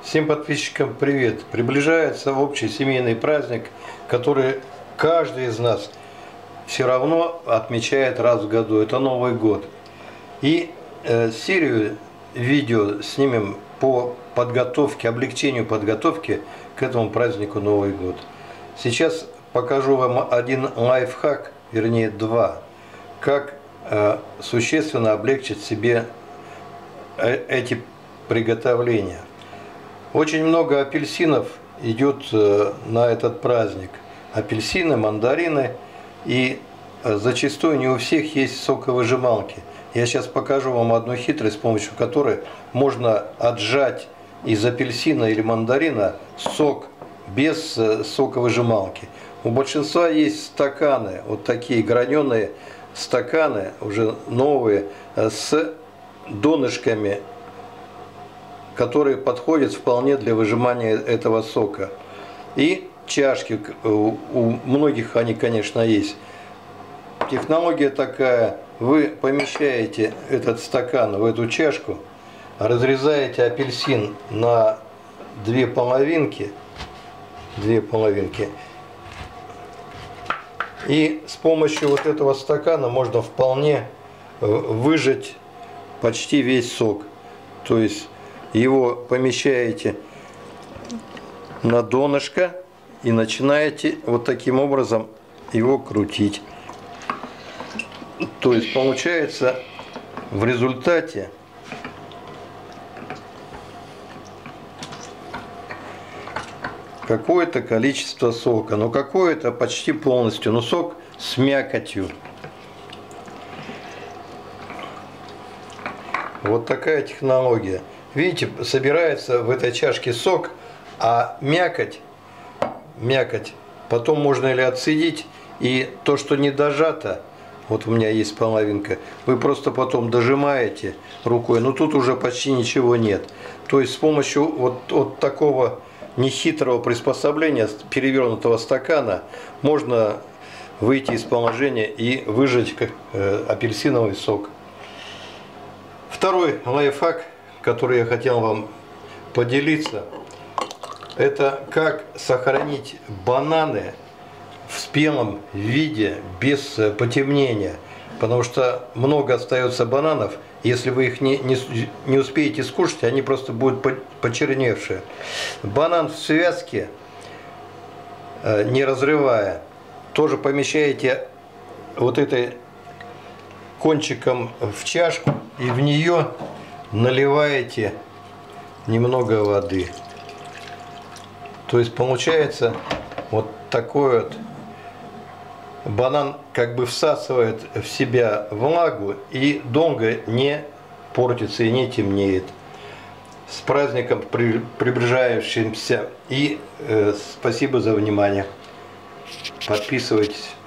Всем подписчикам привет! Приближается общий семейный праздник, который каждый из нас все равно отмечает раз в году. Это Новый год. И серию видео снимем по подготовке, облегчению подготовки к этому празднику Новый год. Сейчас покажу вам один лайфхак, вернее два, как существенно облегчить себе эти приготовления. Очень много апельсинов идет на этот праздник. Апельсины, мандарины, и зачастую не у всех есть соковыжималки. Я сейчас покажу вам одну хитрость, с помощью которой можно отжать из апельсина или мандарина сок без соковыжималки. У большинства есть стаканы, вот такие граненые стаканы, уже новые, с донышками, которые подходят вполне для выжимания этого сока. И чашки, у многих они, конечно, есть. Технология такая: вы помещаете этот стакан в эту чашку, разрезаете апельсин на две половинки, и с помощью вот этого стакана можно вполне выжать почти весь сок. То есть его помещаете на донышко и начинаете вот таким образом его крутить. То есть получается в результате какое-то количество сока, но какое-то почти полностью, но сок с мякотью. Вот такая технология. Видите, собирается в этой чашке сок, а мякоть потом можно или отцедить, и то, что не дожато, вот у меня есть половинка, вы просто потом дожимаете рукой, но тут уже почти ничего нет. То есть с помощью вот такого нехитрого приспособления, перевернутого стакана, можно выйти из положения и выжать апельсиновый сок. Второй лайфхак, который я хотел вам поделиться, это как сохранить бананы в спелом виде без потемнения. Потому что много остается бананов, если вы их не успеете скушать, они просто будут почерневшие. Банан в связке, не разрывая, тоже помещаете вот этой кончиком в чашку и в нее наливаете немного воды. То есть получается вот такой вот банан, как бы всасывает в себя влагу и долго не портится и не темнеет. С праздником приближающимся, и спасибо за внимание. Подписывайтесь.